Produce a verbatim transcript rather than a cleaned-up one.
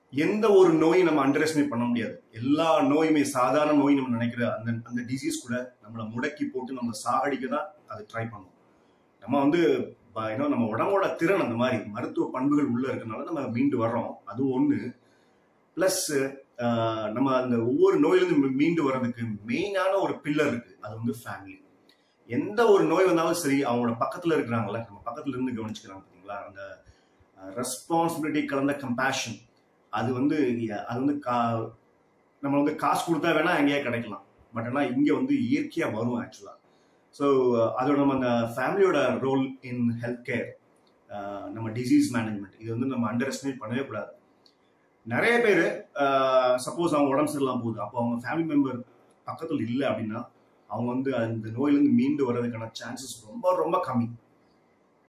எந்த ஒரு நோயும் நம்ம அண்டர் எஸ்டிமேட் பண்ண முடியாது. எல்லா நோயுமே சாதாரண நோய் நம்ம நினைக்கிற அந்த அந்த டிசீஸ் கூட நம்மளை முடக்கி போட்டு நம்ம சாகடிக்க தான் அது ட்ரை பண்ணும். நம்ம வந்து ஏன்னா நம்ம உடம்போட திறன் அந்த மாதிரி மருத்துவ பண்புகள் உள்ள இருக்கனால நம்ம மீண்டு வர்றோம். அது ஒண்ணு. பிளஸ் நம்ம அந்த ஒவ்வொரு நோயிலிருந்து மீண்டு வர்றதுக்கு மெயினான ஒரு பில்லர் இருக்கு. அது வந்து ஃபேமிலி. எந்த ஒரு நோய் வந்தாலும் சரி, அவங்களோட பக்கத்துல இருக்கிறாங்கல்ல, நம்ம பக்கத்துல இருந்து கவனிச்சுக்கிறாங்க பார்த்தீங்களா, அந்த ரெஸ்பான்சிபிலிட்டி கலந்த கம்பேஷன், அது வந்து அது வந்து கா நம்ம வந்து காசு கொடுத்தா வேணா எங்கேயா கிடைக்கலாம். பட் ஆனால் இங்கே வந்து இயற்கையா வரும் ஆக்சுவலா. ஸோ அதோட நம்ம அந்த ஃபேமிலியோட ரோல் இன் ஹெல்த் கேர், நம்ம டிசீஸ் மேனேஜ்மெண்ட், இது வந்து நம்ம அண்டர் எஸ்டிமேட் பண்ணவே கூடாது. நிறைய பேர் சப்போஸ் அவங்க உடம்பு சரியில்லாம போகுது, அப்போ அவங்க ஃபேமிலி மெம்பர் பக்கத்தில் இல்லை அப்படின்னா அவங்க வந்து அந்த நோயிலிருந்து மீண்டு வர்றதுக்கான சான்சஸ் ரொம்ப ரொம்ப கம்மி.